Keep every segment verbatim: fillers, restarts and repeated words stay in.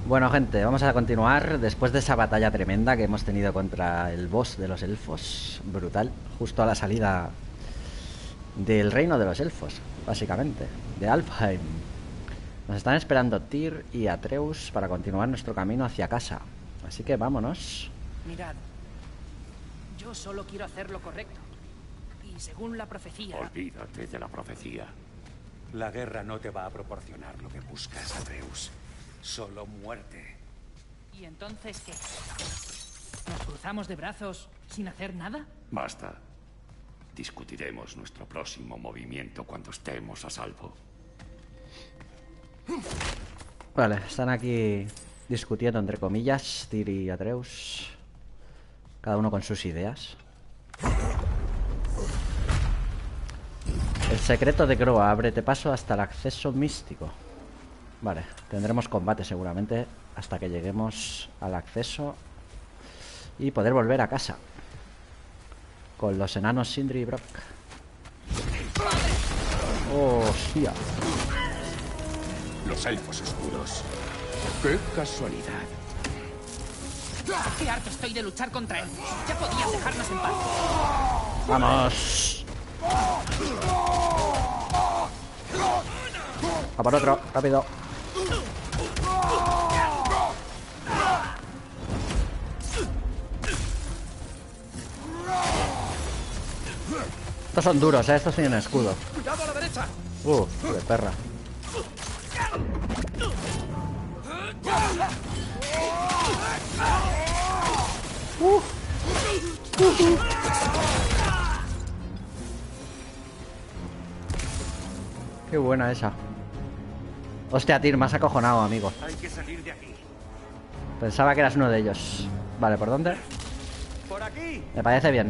Bueno, gente, vamos a continuar después de esa batalla tremenda que hemos tenido contra el boss de los elfos. Brutal. Justo a la salida del reino de los elfos, básicamente. De Alfheim. Nos están esperando Tyr y Atreus para continuar nuestro camino hacia casa. Así que vámonos. Mirad, yo solo quiero hacer lo correcto. Y según la profecía... Olvídate de la profecía. La guerra no te va a proporcionar lo que buscas, Atreus. Solo muerte. ¿Y entonces qué? ¿Nos cruzamos de brazos sin hacer nada? Basta. Discutiremos nuestro próximo movimiento cuando estemos a salvo. Vale, están aquí discutiendo entre comillas Tyr y Atreus. Cada uno con sus ideas. El secreto de Groa, ábrete paso hasta el acceso místico. Vale, tendremos combate seguramente hasta que lleguemos al acceso y poder volver a casa con los enanos Sindri y Brock. ¡Oh, hostia! Los elfos oscuros. ¡Qué casualidad! ¡Qué harto estoy de luchar contra él! ¡Ya podías dejarnos en paz! ¡Vamos! A por otro, rápido. Estos son duros, ¿eh? Estos tienen escudo. ¡Cuidado a la derecha! Uh, de perra. Uh. Uh, uh. Qué buena esa. Hostia, Tyr, me has acojonado, amigo. Hay que salir de aquí. Pensaba que eras uno de ellos. Vale, ¿por dónde? ¡Por aquí! Me parece bien.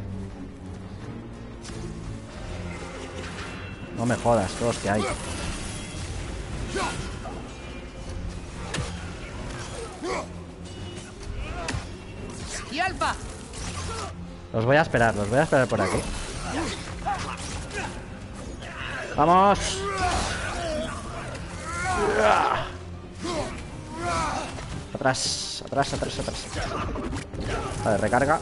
No me jodas, todos que hay. ¡Y Alfa! Los voy a esperar, los voy a esperar por aquí. ¡Vamos! Atrás, atrás, atrás, atrás. Vale, recarga.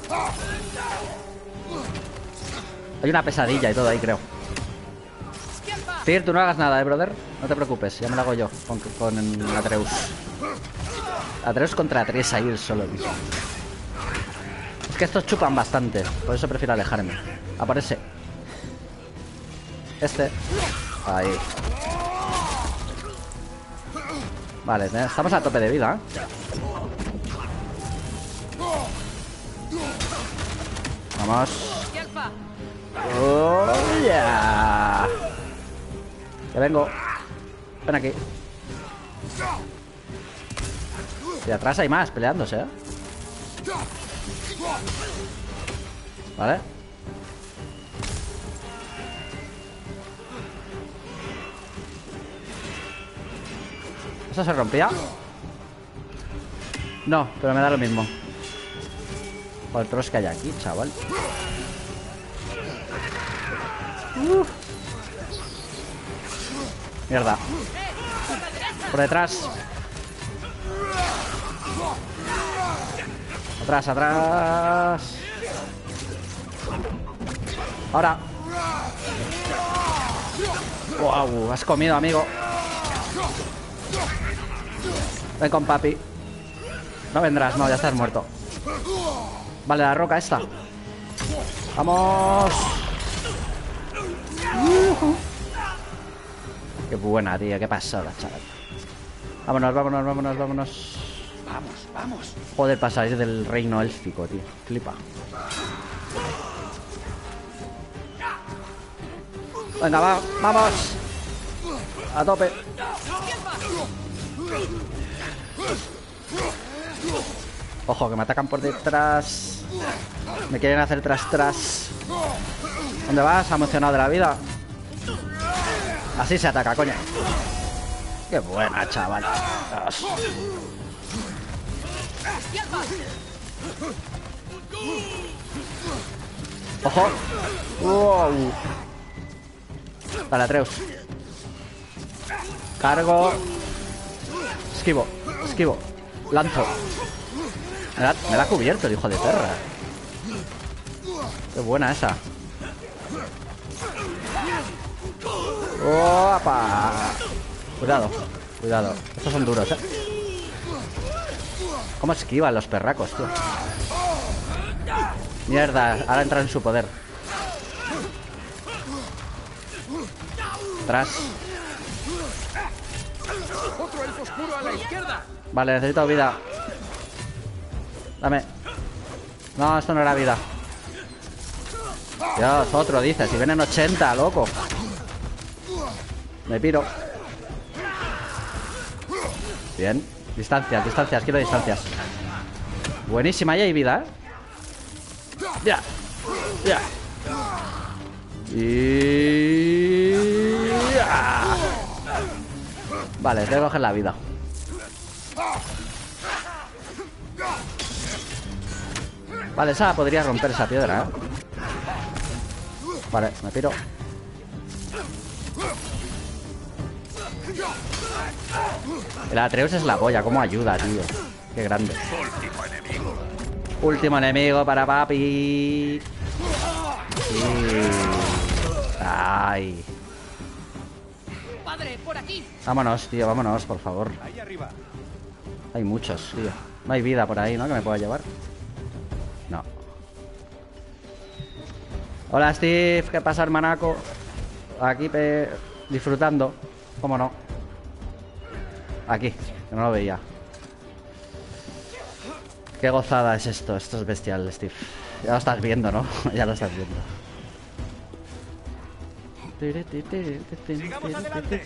Hay una pesadilla y todo ahí, creo. Tyr, tú no hagas nada, eh, brother. No te preocupes, ya me lo hago yo con, con Atreus. Atreus contra tres ahí el solo, tío. Es que estos chupan bastante, por eso prefiero alejarme. Aparece. Este. Ahí. Vale, estamos a tope de vida, ¿eh? Vamos. Oh, yeah. Ya vengo. Ven aquí. Y atrás hay más peleándose, ¿eh? Vale. ¿Eso se rompía? No, pero me da lo mismo. Joder, todos los que hay aquí, chaval. Uh. Mierda. Por detrás. Atrás, atrás. Ahora. Wow, has comido, amigo. Ven con papi. No vendrás, no, ya estás muerto. Vale, la roca esta. Vamos. Uh-huh. Qué buena, tío, qué pasada, chaval. Vámonos, vámonos, vámonos, vámonos. Vamos, vamos. Joder, para salir del reino élfico, tío. Flipa. Venga, va, vamos. A tope. Ojo, que me atacan por detrás. Me quieren hacer tras tras. ¿Dónde vas? ¿Ha emocionado de la vida? Así se ataca, coño. Qué buena, chaval. Dios. Ojo. Wow. Vale, Atreus. Cargo. Esquivo, esquivo. Lanzo. Me la, me la ha cubierto el hijo de perra. Qué buena esa. ¡Opa! Cuidado, cuidado. Estos son duros, ¿eh? ¿Cómo esquivan los perracos, tío? Mierda, ahora entra en su poder. Atrás. Otro elfo oscuro a la izquierda. Vale, necesito vida. Dame. No, esto no era vida. Dios, otro dice. Si vienen ochenta, loco. Me piro. Bien. Distancias, distancias. Quiero distancias. Buenísima. Ahí hay vida, ¿eh? Ya. Ya. Y... ya. Vale, tengo que coger la vida. Vale, esa podría romper esa piedra, ¿eh? Vale, me piro. El Atreus es la polla, cómo ayuda, tío. Qué grande. Último enemigo. Último enemigo para papi. Sí. Ay. Padre, por aquí. Vámonos, tío, vámonos, por favor. Ahí arriba. Hay muchos, tío. No hay vida por ahí, ¿no? Que me pueda llevar. No. Hola, Steve. ¿Qué pasa, hermanaco? Aquí pe... disfrutando. ¿Cómo no? Aquí, que no lo veía. Qué gozada es esto. Esto es bestial, Steve. Ya lo estás viendo, ¿no? Ya lo estás viendo. Sigamos adelante.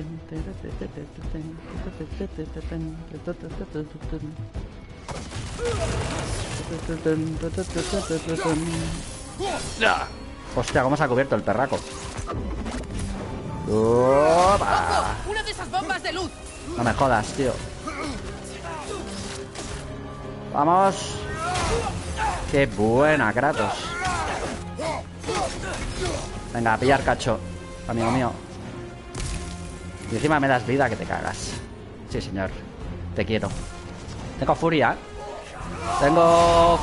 Hostia, cómo se ha cubierto el perraco. ¡Opa! Una de esas bombas de luz. No me jodas, tío. Vamos. Qué buena, Kratos. Venga, a pillar cacho, amigo mío. Y encima me das vida que te cagas. Sí, señor. Te quiero. Tengo furia. Tengo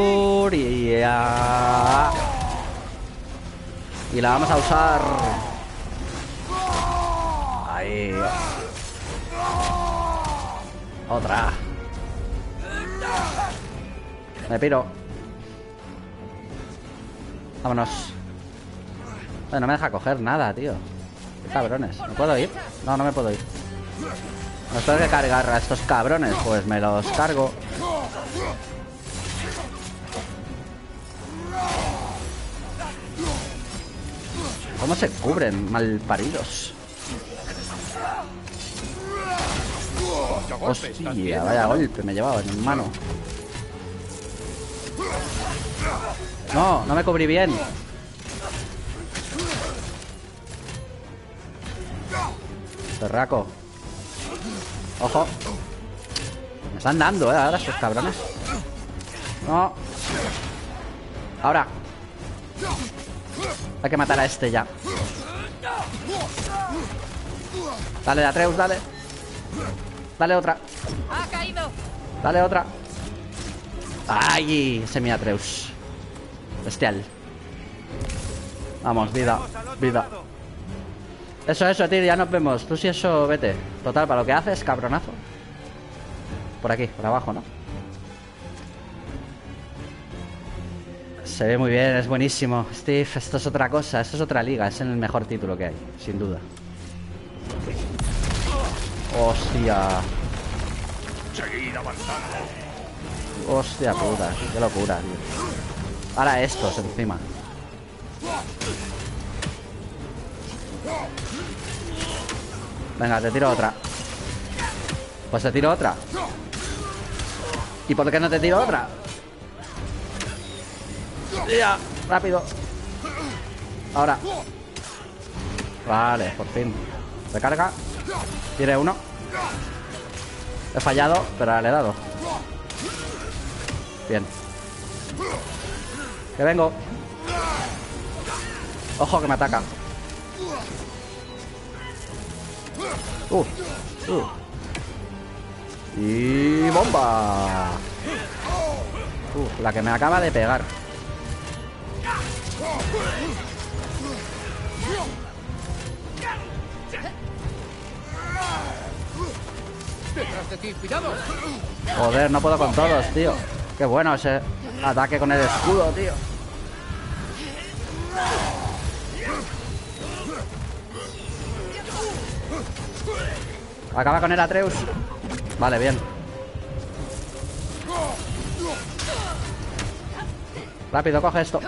furia. Y la vamos a usar. Ahí. Otra. Me piro. Vámonos. Ay, no me deja coger nada, tío. Qué cabrones. ¿Me puedo ir? No, no me puedo ir. ¿Los tengo que cargar a estos cabrones? Pues me los cargo. ¿Cómo se cubren, malparidos? Hostia, vaya golpe me he llevado en mano. No, no me cubrí bien. Perraco. Ojo. Me están dando, eh, ahora estos cabrones. No. Ahora. Hay que matar a este ya. Dale, Atreus, dale. Dale otra. Ha caído. Dale otra. ¡Ay! Ese mi Atreus. Bestial. Vamos, vida. Vida. Eso, eso, tío, ya nos vemos. Tú sí, eso, vete. Total, para lo que haces, cabronazo. Por aquí, por abajo, ¿no? Se ve muy bien, es buenísimo. Steve, esto es otra cosa, esto es otra liga. Es el mejor título que hay, sin duda. Hostia. Seguid avanzando. Hostia puta, qué locura, tío. Ahora estos encima. Venga, te tiro otra. Pues te tiro otra. ¿Y por qué no te tiro otra? Ya, rápido. Ahora. Vale, por fin. Recarga. Tire uno. He fallado, pero le he dado. Bien. Que vengo. Ojo que me ataca. Uh, uh. Y bomba! Uf, la que me acaba de pegar. ¡Detrás de ti! ¡Cuidado! Joder, no puedo con todos, tío. Qué bueno ese ataque con el escudo, tío. Acaba con el Atreus. Vale, bien. Rápido, coge esto.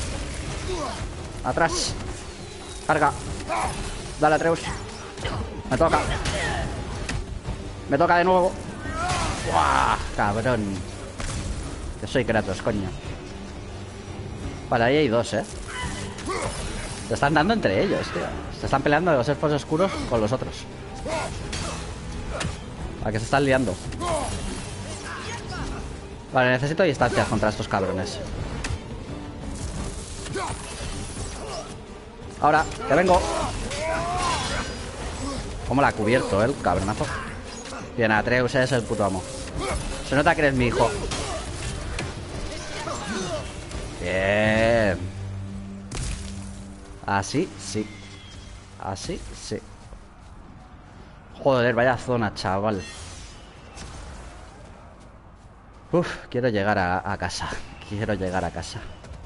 Atrás. Carga. Dale, Atreus. Me toca. Me toca de nuevo. ¡Buah! Cabrón. Que soy Kratos, coño. Vale, ahí hay dos, ¿eh? Se están dando entre ellos, tío. Se están peleando los elfos oscuros con los otros. ¿A que se están liando? Vale, necesito distancias contra estos cabrones. Ahora, que vengo. ¿Cómo la ha cubierto, eh, el cabronazo? Bien, Atreus es el puto amo. Se nota que eres mi hijo. Bien. Así, sí. Así, sí. Joder, vaya zona, chaval. Uf, quiero llegar a, a casa. Quiero llegar a casa.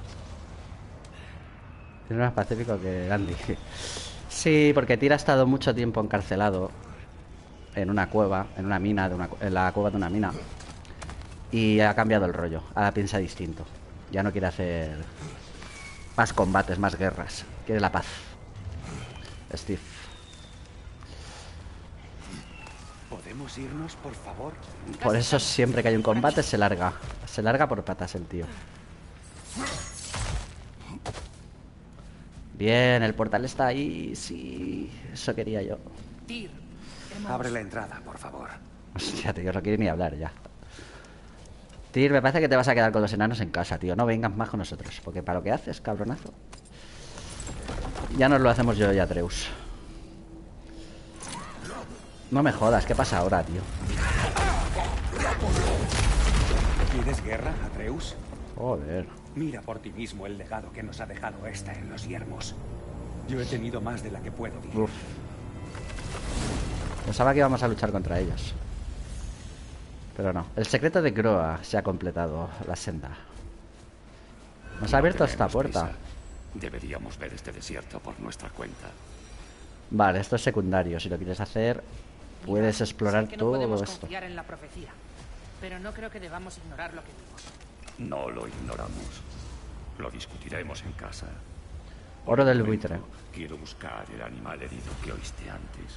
Es más pacífico que Gandhi. Sí, porque Tyr ha estado mucho tiempo encarcelado en una cueva, en una mina, de una, en la cueva de una mina. Y ha cambiado el rollo. Ahora piensa distinto. Ya no quiere hacer más combates, más guerras. Quiere la paz. Steve. ¿Podemos irnos, por favor? Por eso siempre que hay un combate se larga. Se larga por patas el tío. Bien, el portal está ahí. Sí, eso quería yo. Tyr, hemos... Abre la entrada, por favor. Hostia, tío, no quiere ni hablar ya. Tyr, me parece que te vas a quedar con los enanos en casa, tío. No vengas más con nosotros. Porque para lo que haces, cabronazo, ya nos lo hacemos yo y Atreus. No me jodas, ¿qué pasa ahora, tío? ¿Quieres guerra, Atreus? Joder. Mira por ti mismo el legado que nos ha dejado esta en los yermos. Yo he tenido más de la que puedo vivir. Uf. Pensaba que íbamos a luchar contra ellos. Pero no. El secreto de Groa se ha completado. La senda. Nos ha abierto esta puerta. Prisa. Deberíamos ver este desierto por nuestra cuenta. Vale, esto es secundario. Si lo quieres hacer, puedes explorar sé que no todo podemos esto. confiar en la profecía, pero no creo que debamos ignorar lo que vimos. No lo ignoramos. Lo discutiremos en casa. Oro del De buitre. momento, quiero buscar el animal herido que oíste antes.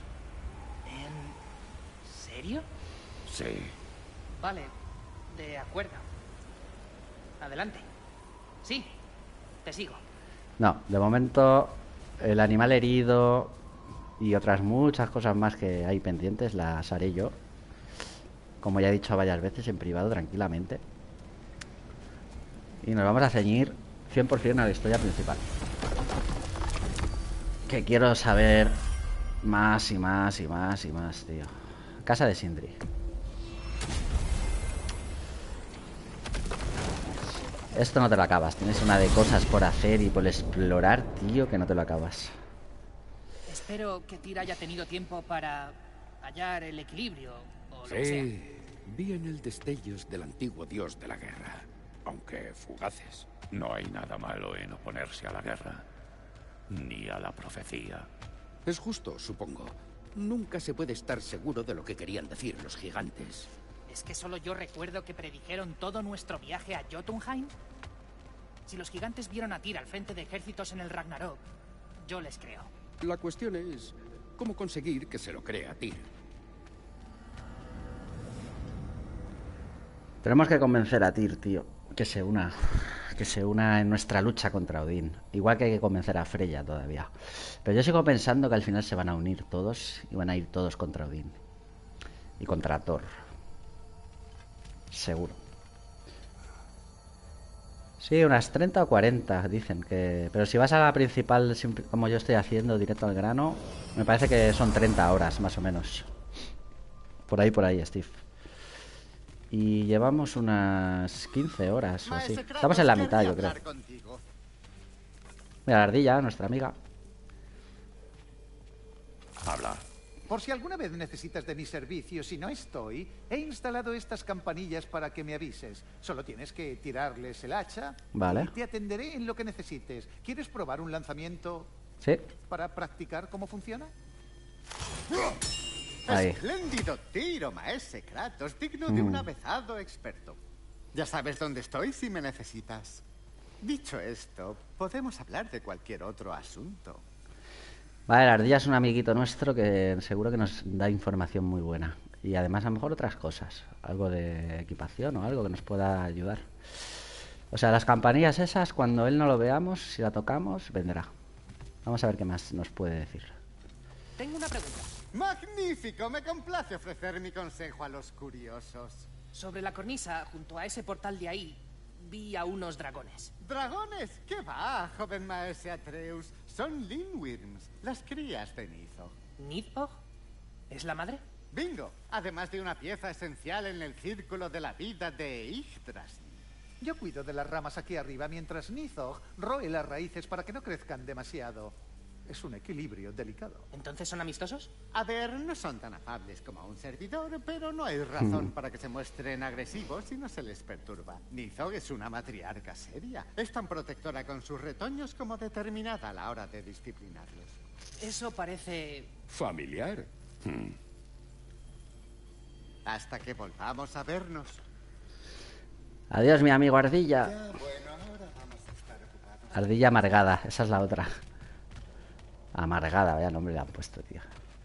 ¿En serio? Sí. Vale, de acuerdo. Adelante. Sí, te sigo. No, de momento el animal herido y otras muchas cosas más que hay pendientes las haré yo. Como ya he dicho varias veces en privado, tranquilamente. Y nos vamos a ceñir cien por cien a la historia principal. Que quiero saber más y más y más y más, tío. Casa de Sindri. Esto no te lo acabas. Tienes una de cosas por hacer y por explorar, tío, que no te lo acabas. Espero que Tyr haya tenido tiempo para hallar el equilibrio o lo que sea. Sí, vi en el destellos del antiguo dios de la guerra, aunque fugaces. No hay nada malo en oponerse a la guerra, ni a la profecía. Es justo, supongo. Nunca se puede estar seguro de lo que querían decir los gigantes. ¿Es que solo yo recuerdo que predijeron todo nuestro viaje a Jotunheim? Si los gigantes vieron a Tyr al frente de ejércitos en el Ragnarok, yo les creo. La cuestión es cómo conseguir que se lo crea Tyr. Tenemos que convencer a Tyr, tío, que se una. Que se una en nuestra lucha contra Odín. Igual que hay que convencer a Freya todavía. Pero yo sigo pensando que al final se van a unir todos y van a ir todos contra Odín. Y contra Thor. Seguro. Sí, unas treinta o cuarenta dicen que... Pero si vas a la principal, como yo estoy haciendo, directo al grano, me parece que son treinta horas, más o menos. Por ahí, por ahí, Steve. Y llevamos unas quince horas o así. Maese Kratos, Estamos en la mitad, quería yo creo. hablar contigo. Mira, la ardilla, nuestra amiga. Habla. Por si alguna vez necesitas de mis servicios y no estoy, he instalado estas campanillas para que me avises. Solo tienes que tirarles el hacha Vale. y te atenderé en lo que necesites. ¿Quieres probar un lanzamiento Sí, para practicar cómo funciona? ahí. Espléndido tiro, maese Kratos, digno de Mm. un avezado experto. Ya sabes dónde estoy si me necesitas. Dicho esto, podemos hablar de cualquier otro asunto. Vale, la ardilla es un amiguito nuestro que seguro que nos da información muy buena. Y además a lo mejor otras cosas. Algo de equipación o algo que nos pueda ayudar. O sea, las campanillas esas, cuando él no lo veamos, si la tocamos, vendrá. Vamos a ver qué más nos puede decir. Tengo una pregunta. ¡Magnífico! Me complace ofrecer mi consejo a los curiosos. Sobre la cornisa, junto a ese portal de ahí, vi a unos dragones. ¿Dragones? ¿Qué va, joven maese Atreus? Son Lindwyrms, las crías de Nidhogg. ¿Nidhogg? ¿Es la madre? Bingo, además de una pieza esencial en el círculo de la vida de Yggdrasil. Yo cuido de las ramas aquí arriba mientras Nidhogg roe las raíces para que no crezcan demasiado. Es un equilibrio delicado. ¿Entonces son amistosos? A ver, no son tan afables como un servidor, pero no hay razón para que se muestren agresivos si no se les perturba. Nidhogg es una matriarca seria. Es tan protectora con sus retoños como determinada a la hora de disciplinarlos. Eso parece... ¿Familiar? Hmm. Hasta que volvamos a vernos. Adiós, mi amigo ardilla. Ya, bueno, ahora vamos a estar ocupados. Ardilla amargada, esa es la otra. Amargada, vaya nombre le han puesto, tío.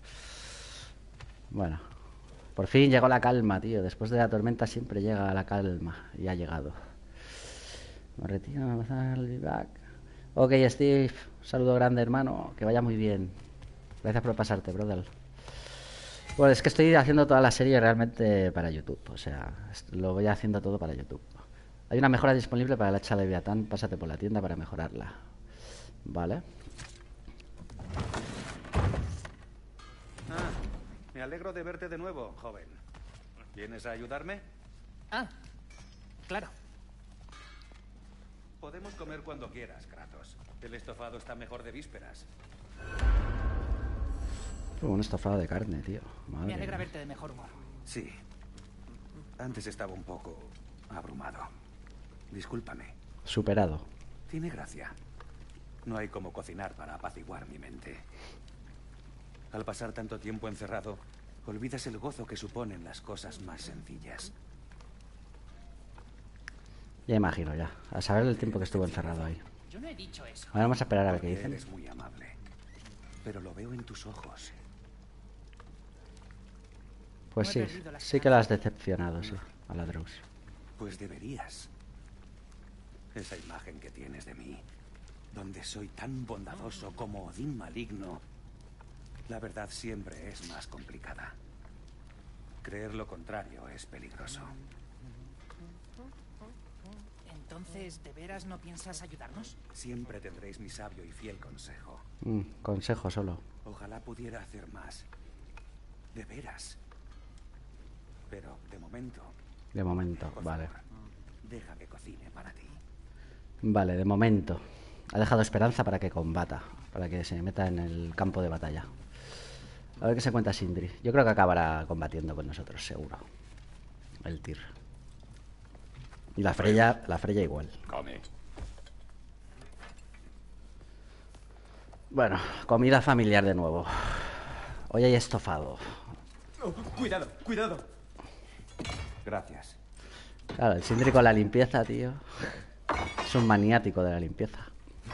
Bueno, por fin llegó la calma, tío. Después de la tormenta siempre llega la calma. Y ha llegado. Me retiro, I'll be back. Ok, Steve. Un saludo grande, hermano. Que vaya muy bien. Gracias por pasarte, brother. Bueno, es que estoy haciendo toda la serie realmente para YouTube. O sea, lo voy haciendo todo para YouTube. Hay una mejora disponible para el hacha de Leviatán. Pásate por la tienda para mejorarla. Vale. Ah, me alegro de verte de nuevo, joven. ¿Vienes a ayudarme? Ah, claro. Podemos comer cuando quieras, Kratos. El estofado está mejor de vísperas. Un estofado de carne, tío. Madre Me alegra mía. verte de mejor humor. Sí. Antes estaba un poco abrumado. Discúlpame. Superado. Tiene gracia. No hay como cocinar para apaciguar mi mente. Al pasar tanto tiempo encerrado, olvidas el gozo que suponen las cosas más sencillas. Ya imagino, ya. A saber el tiempo que estuvo encerrado ahí. Yo no he dicho eso. Ahora vamos a esperar a ver qué Porque dicen. eres muy amable. Pero lo veo en tus ojos. Pues No he sí, perdido la sí que lo has decepcionado, sí, a la Dreus. Pues deberías. Esa imagen que tienes de mí, donde soy tan bondadoso como Odín maligno, la verdad siempre es más complicada. Creer lo contrario es peligroso. Entonces, ¿de veras no piensas ayudarnos? Siempre tendréis mi sabio y fiel consejo. Mm, consejo solo. Ojalá pudiera hacer más. De veras. Pero, de momento, De momento, por vale. favor, deja que cocine para ti. Vale, de momento. Ha dejado esperanza para que combata, para que se meta en el campo de batalla. A ver qué se cuenta Sindri. Yo creo que acabará combatiendo con nosotros, seguro. El Tyr. Y la Freya, la Freya igual. Come. Bueno, comida familiar de nuevo. Hoy hay estofado. Oh, cuidado, cuidado. Gracias. Claro, el Sindri con la limpieza, tío. Es un maniático de la limpieza.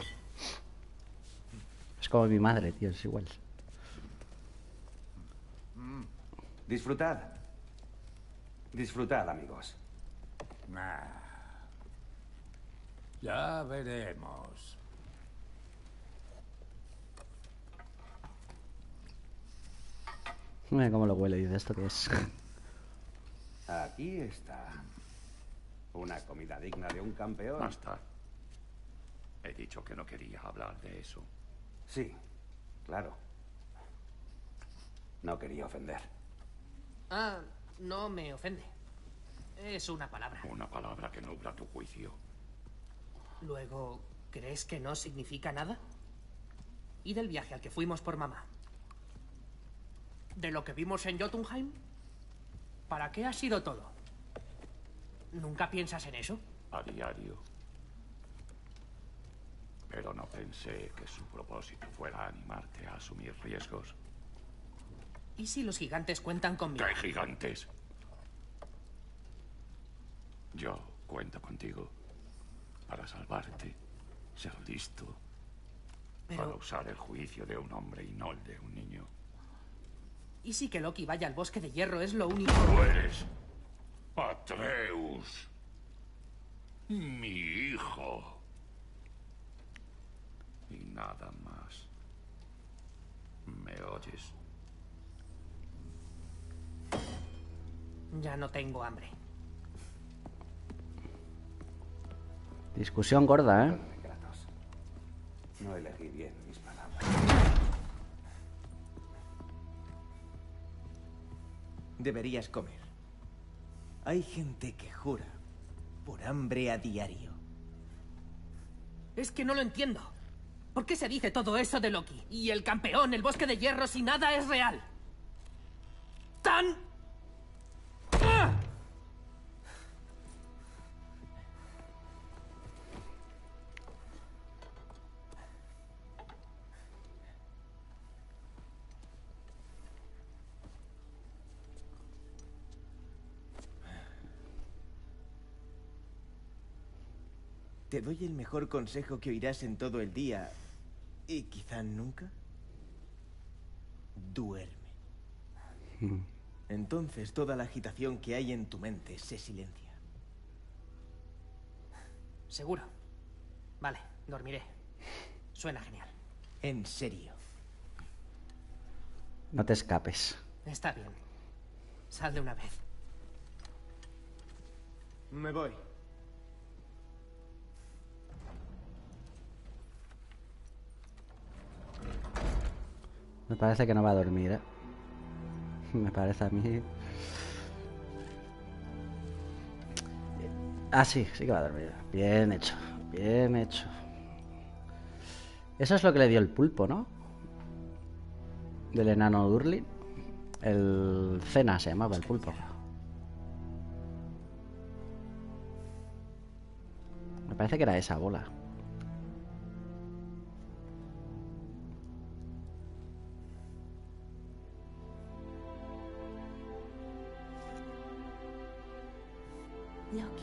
Es como mi madre, tío, es igual. Disfrutad. Disfrutad, amigos. Nah. Ya veremos. Mira cómo lo huele, dice, ¿esto qué es? Aquí está. Una comida digna de un campeón. Basta. He dicho que no quería hablar de eso. Sí, claro. No quería ofender. Ah, no me ofende. Es una palabra. Una palabra que nubla tu juicio. Luego, ¿crees que no significa nada? ¿Y del viaje al que fuimos por mamá? ¿De lo que vimos en Jotunheim? ¿Para qué ha sido todo? ¿Nunca piensas en eso? A diario. Pero no pensé que su propósito fuera animarte a asumir riesgos. ¿Y si los gigantes cuentan conmigo? ¿Qué gigantes? Yo cuento contigo para salvarte, ser listo, Pero... para usar el juicio de un hombre y no el de un niño. ¿Y si que Loki vaya al bosque de hierro es lo único? Tú eres Atreus, mi hijo. Y nada más. ¿Me oyes? Ya no tengo hambre. Discusión gorda, ¿eh? Perdóname, Kratos. No elegí bien mis palabras. Deberías comer. Hay gente que jura por hambre a diario. Es que no lo entiendo. ¿Por qué se dice todo eso de Loki? Y el campeón, el bosque de hierro, si nada es real. ¡Tan! ¡Ah! Te doy el mejor consejo que oirás en todo el día, y quizá nunca. Duerme. Entonces toda la agitación que hay en tu mente se silencia. Seguro. Vale, dormiré. Suena genial. En serio. No te escapes. Está bien. Sal de una vez. Me voy. Me parece que no va a dormir, ¿eh? Me parece a mí... Ah, sí, sí que va a dormir. Bien hecho, bien hecho. Eso es lo que le dio el pulpo, ¿no? Del enano Durlin. El Cena se llamaba el pulpo. Me parece que era esa bola. Loki.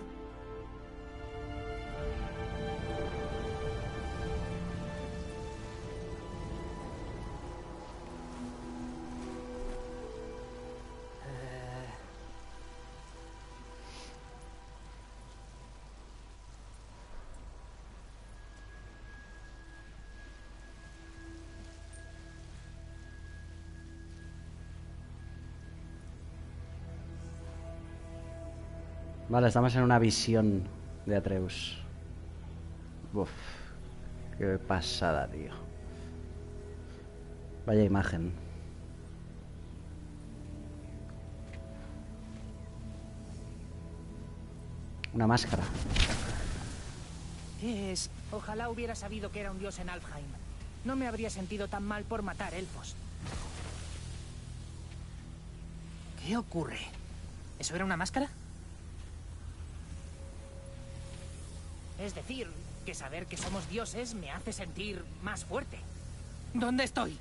Vale, estamos en una visión de Atreus. Uf, qué pasada, tío. Vaya imagen. Una máscara. ¿Qué es? Ojalá hubiera sabido que era un dios en Alfheim. No me habría sentido tan mal por matar elfos. ¿Qué ocurre? ¿Eso era una máscara? Es decir, que saber que somos dioses me hace sentir más fuerte. ¿Dónde estoy?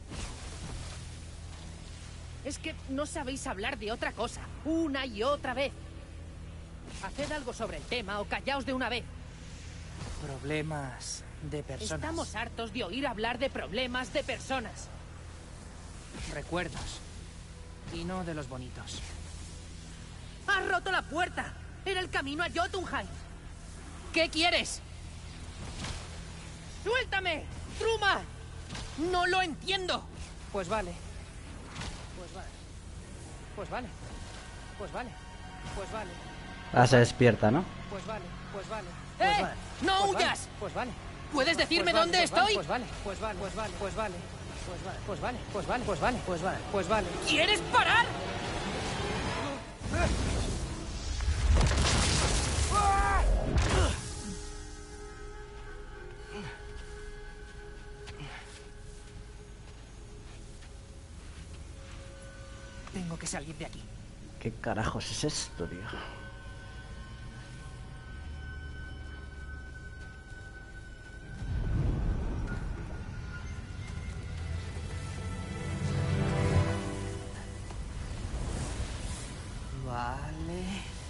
Es que no sabéis hablar de otra cosa, una y otra vez. Haced algo sobre el tema o callaos de una vez. Problemas de personas. Estamos hartos de oír hablar de problemas de personas. Recuerdos. Y no de los bonitos. ¡Has roto la puerta! ¡Era el camino a Jotunheim! ¿Qué quieres? ¡Suéltame! ¡Truma! ¡No lo entiendo! Pues vale. Pues vale. Pues vale. Pues vale. Pues vale. Ah, se despierta, ¿no? Pues vale. Pues vale. ¡Eh! ¡No huyas! Pues vale. ¿Puedes decirme dónde estoy? Pues vale. Pues vale. Pues vale. Pues vale. Pues vale. Pues vale. Pues vale. Pues vale. Pues vale. Pues vale. ¿Quieres parar? salir de aquí. ¿Qué carajos es esto, tío? Vale.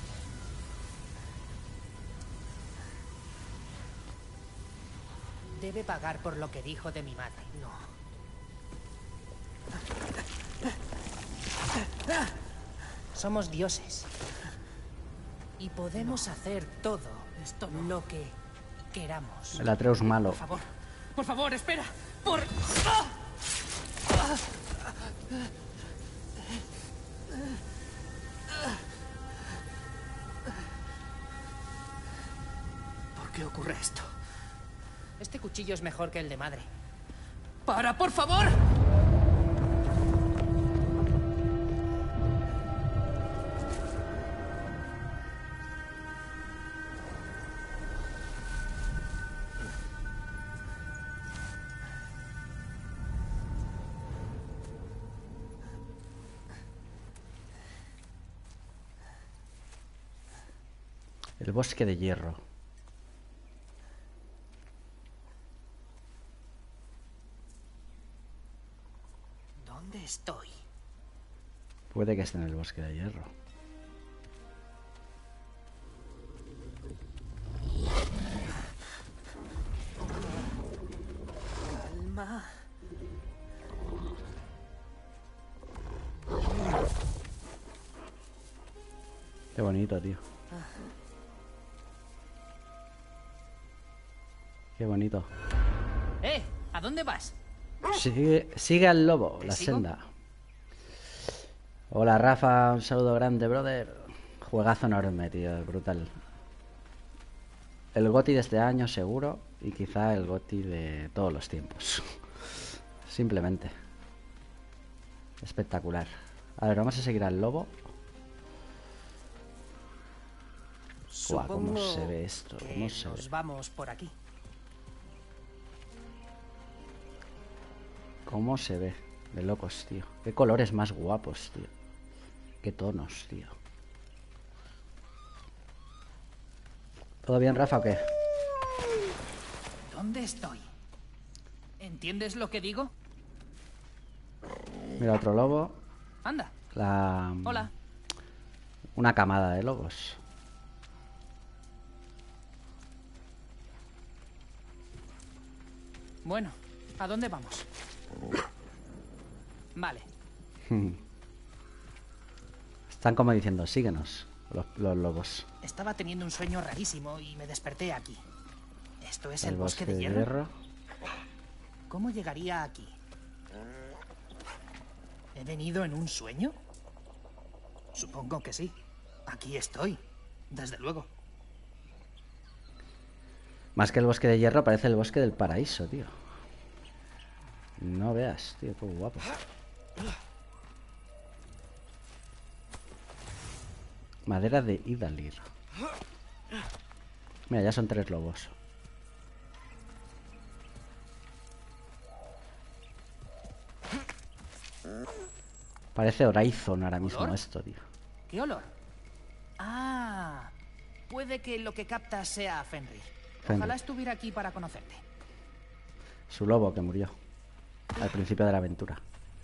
Debe pagar por lo que dijo de mi madre. No. Somos dioses. Y podemos hacer todo esto lo que queramos. El Atreus malo. Por favor, por favor, espera. Por... ¡Ah! ¡Ah! ¿Por qué ocurre esto? Este cuchillo es mejor que el de madre. ¡Para, por favor! El bosque de hierro. ¿Dónde estoy? Puede que esté en el bosque de hierro. Calma. Qué bonito, tío. Qué bonito. ¡Eh! ¿A dónde vas? Sigue, sigue al lobo, la sigo? senda. Hola, Rafa. Un saludo grande, brother. Juegazo enorme, tío. Brutal. El GOTY de este año, seguro. Y quizá el GOTY de todos los tiempos. Simplemente. Espectacular. A ver, vamos a seguir al lobo. Buah, cómo Supongo se ve esto. que Cómo se nos ve. vamos por aquí. Cómo se ve. De locos, tío. Qué colores más guapos, tío. Qué tonos, tío. ¿Todo bien, Rafa, o qué? ¿Dónde estoy? ¿Entiendes lo que digo? Mira, otro lobo. Anda. La... Hola. Una camada de lobos. Bueno, ¿a dónde vamos? Vale. Están como diciendo, síguenos, los, los lobos. Estaba teniendo un sueño rarísimo y me desperté aquí. ¿Esto es el, El bosque, bosque de de hierro? hierro. ¿Cómo llegaría aquí? ¿He venido en un sueño? Supongo que sí. Aquí estoy, desde luego. Más que el bosque de hierro, parece el bosque del paraíso, tío. No veas, tío, qué guapo. Madera de Idalir. Mira, ya son tres lobos. Parece Horizon ahora mismo ¿Olor? esto, tío. ¿Qué olor? Ah, puede que lo que captas sea Fenrir. Fenrir. Ojalá estuviera aquí para conocerte. Su lobo que murió al principio de la aventura.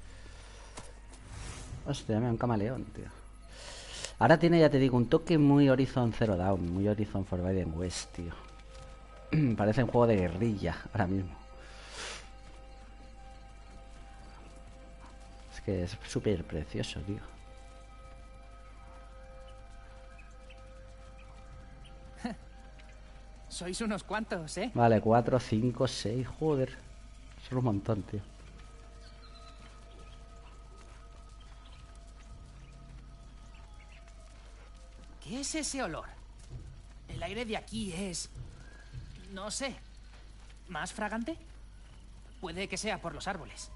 Hostia, mira, un camaleón, tío. Ahora tiene, ya te digo, un toque muy Horizon Zero Dawn, muy Horizon Forbidden West, tío. Parece un juego de guerrilla ahora mismo. Es que es súper precioso, tío. Sois unos cuantos, ¿eh? Vale, cuatro, cinco, seis, joder. Son un montón, tío. ¿Qué es ese olor? El aire de aquí es... no sé. ¿Más fragante? Puede que sea por los árboles.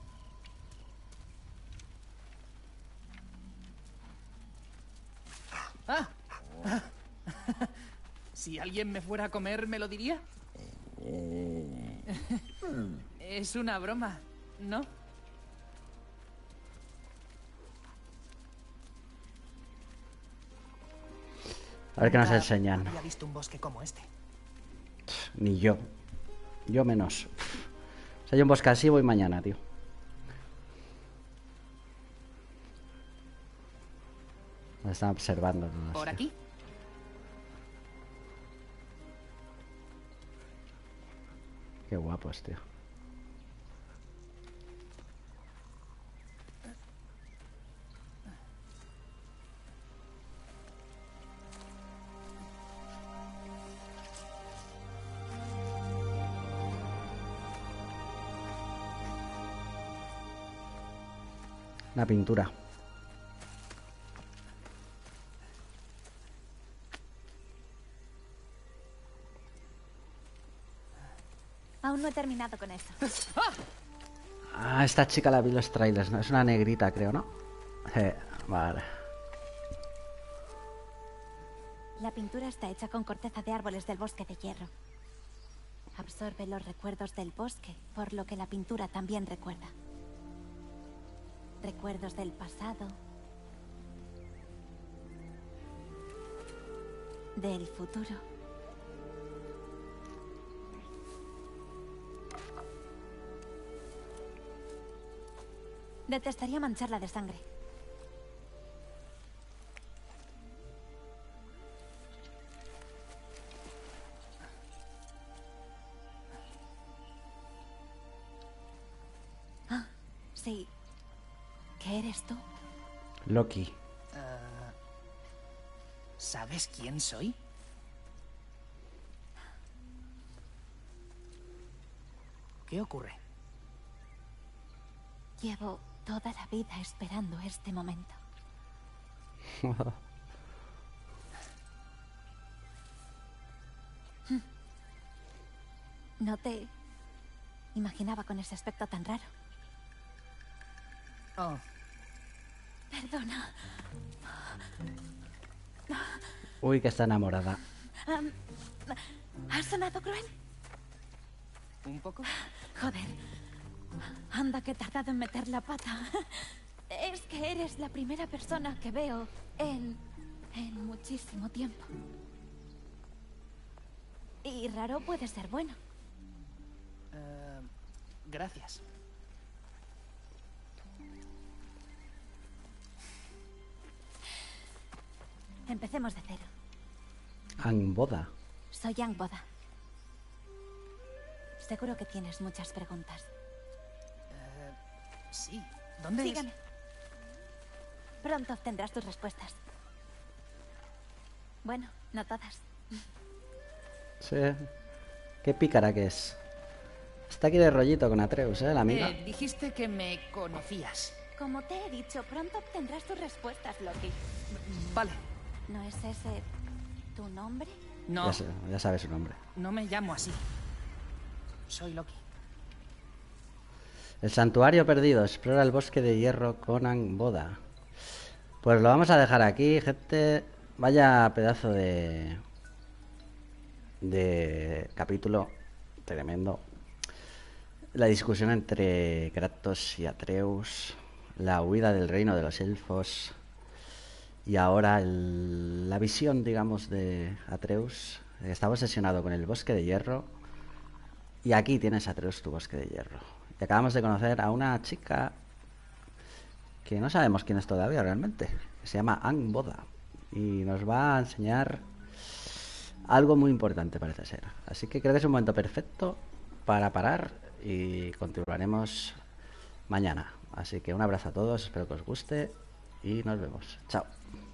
¡Ah! Si alguien me fuera a comer, ¿me lo diría? Es una broma, ¿no? A ver qué nos Nunca enseñan. había visto un bosque como este. Ni yo. Yo menos. O sea, yo un bosque así voy mañana, tío. Nos están observando. ¿No? ¿Por aquí? Qué guapos, tío. Una pintura. Aún no he terminado con eso. Ah, esta chica la vi en los trailers, ¿no? Es una negrita, creo, ¿no? Eh, vale. La pintura está hecha con corteza de árboles del bosque de hierro. Absorbe los recuerdos del bosque, por lo que la pintura también recuerda. Recuerdos del pasado. Del futuro. Detestaría mancharla de sangre. Ah, sí. ¿Qué eres tú? Loki. Uh, ¿Sabes quién soy? ¿Qué ocurre? Llevo toda la vida esperando este momento. No te imaginaba con ese aspecto tan raro. Oh. Perdona. Uy, que está enamorada. Um, ¿Has sonado cruel? ¿Un poco? Joder. Anda, que he tardado en meter la pata. Es que eres la primera persona que veo en... en muchísimo tiempo. Y raro puede ser bueno. Uh, gracias. Empecemos de cero. Angboda. Soy Angboda. Seguro que tienes muchas preguntas. Uh, sí. ¿Dónde Sígame. es? Pronto obtendrás tus respuestas. Bueno, no todas. Sí. Qué pícara que es. Está aquí de rollito con Atreus, ¿eh? La amiga. Eh, dijiste que me conocías. Como te he dicho, pronto obtendrás tus respuestas, Loki. Vale. ¿No es ese tu nombre? No, Ya, sé- ya sabes su nombre. no me llamo así. Soy Loki. El santuario perdido. Explora el bosque de hierro con Angboda. Pues lo vamos a dejar aquí, gente. Vaya pedazo de... de capítulo tremendo. La discusión entre Kratos y Atreus. La huida del reino de los elfos. Y ahora el- la visión, digamos, de Atreus. Estaba obsesionado con el bosque de hierro. Y aquí tienes, Atreus, tu bosque de hierro. Y acabamos de conocer a una chica que no sabemos quién es todavía realmente. Que se llama Angboda. Y nos va a enseñar algo muy importante, parece ser. Así que creo que es un momento perfecto para parar y continuaremos mañana. Así que un abrazo a todos, espero que os guste y nos vemos. Chao.